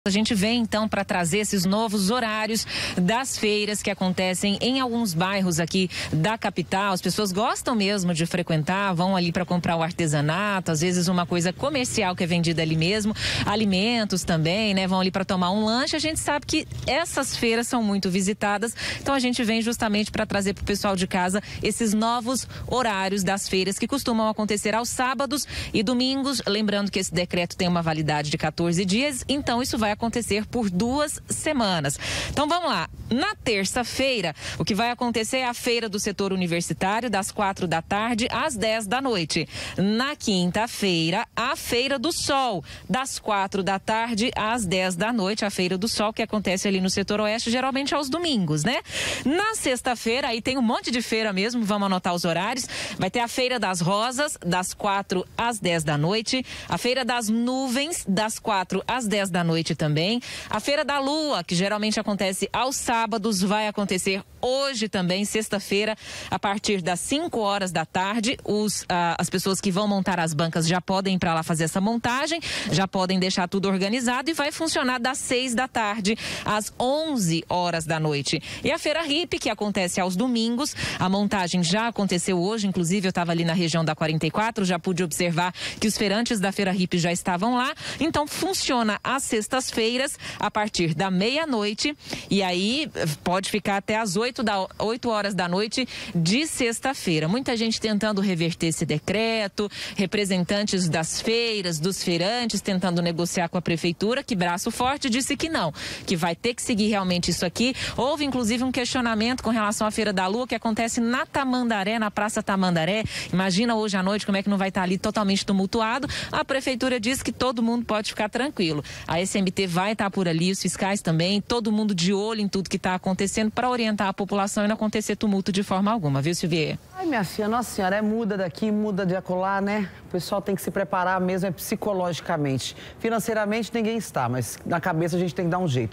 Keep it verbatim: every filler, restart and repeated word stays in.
A gente vem então para trazer esses novos horários das feiras que acontecem em alguns bairros aqui da capital. As pessoas gostam mesmo de frequentar, vão ali para comprar o artesanato, às vezes uma coisa comercial que é vendida ali mesmo, alimentos também, né? Vão ali para tomar um lanche. A gente sabe que essas feiras são muito visitadas, então a gente vem justamente para trazer para o pessoal de casa esses novos horários das feiras que costumam acontecer aos sábados e domingos. Lembrando que esse decreto tem uma validade de quatorze dias, então isso vai acontecer por duas semanas. Então vamos lá. Na terça-feira, o que vai acontecer é a feira do setor universitário, das quatro da tarde às dez da noite. Na quinta-feira, a Feira do Sol, das quatro da tarde às dez da noite. A Feira do Sol que acontece ali no setor oeste, geralmente aos domingos, né? Na sexta-feira, aí tem um monte de feira mesmo, vamos anotar os horários. Vai ter a Feira das Rosas, das quatro às dez da noite. A Feira das Nuvens, das quatro às dez da noite também. A Feira da Lua, que geralmente acontece aos sábados, vai acontecer hoje também, sexta-feira, a partir das cinco horas da tarde. Os, ah, as pessoas que vão montar as bancas já podem ir para lá fazer essa montagem, já podem deixar tudo organizado e vai funcionar das seis da tarde às onze horas da noite. E a Feira Hippie, que acontece aos domingos, a montagem já aconteceu hoje, inclusive eu estava ali na região da quarenta e quatro, já pude observar que os feirantes da Feira Hippie já estavam lá. Então funciona às sextas-feiras, a partir da meia-noite, e aí pode ficar até às oito da, oito horas da noite de sexta-feira. Muita gente tentando reverter esse decreto, representantes das feiras, dos feirantes, tentando negociar com a prefeitura, que Braço Forte disse que não, que vai ter que seguir realmente isso aqui. Houve inclusive um questionamento com relação à Feira da Lua, que acontece na Tamandaré, na Praça Tamandaré. Imagina hoje à noite como é que não vai estar ali totalmente tumultuado. A prefeitura diz que todo mundo pode ficar tranquilo. A S M T vai estar por ali, os fiscais também, todo mundo de olho em tudo que está acontecendo para orientar a população e não acontecer tumulto de forma alguma, viu, Silvia? Ai, minha filha, nossa senhora, é muda daqui, muda de acolá, né? O pessoal tem que se preparar mesmo, é psicologicamente. Financeiramente ninguém está, mas na cabeça a gente tem que dar um jeito.